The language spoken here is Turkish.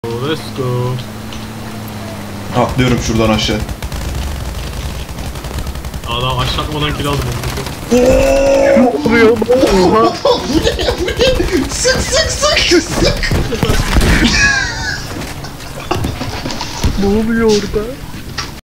Let's go. Atlıyorum şuradan aşağı. Adam aşağı atmadan kill aldım. Bu ne ya? Bu ne? Sık sık sık sık. Ne oluyor orada?